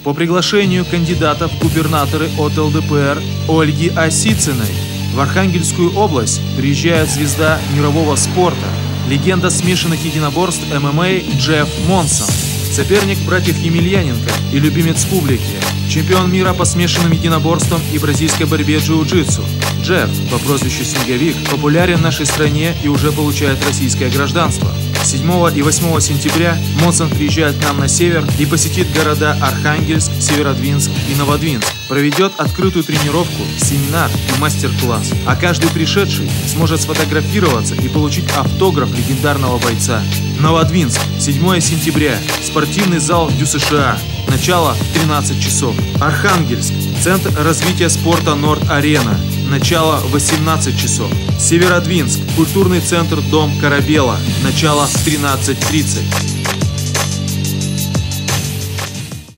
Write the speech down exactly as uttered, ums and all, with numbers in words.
по приглашению кандидатов в губернаторы от эл дэ пэ эр Ольги Осицыной в Архангельскую область приезжает звезда мирового спорта, легенда смешанных единоборств эм эм а Джефф Монсон, соперник братьев Емельяненко и любимец публики, чемпион мира по смешанным единоборствам и бразильской борьбе джиу-джитсу. Джефф по прозвищу Снеговик популярен в нашей стране и уже получает российское гражданство. седьмого и восьмого сентября Монсон приезжает к нам на север и посетит города Архангельск, Северодвинск и Новодвинск. Проведет открытую тренировку, семинар и мастер-класс. А каждый пришедший сможет сфотографироваться и получить автограф легендарного бойца. Новодвинск, седьмого сентября, спортивный зал дю США. Начало в тринадцать часов. Архангельск, центр развития спорта Норд-Арена. Начало в восемнадцать часов. Северодвинск, культурный центр Дом Корабела. Начало в тринадцать тридцать.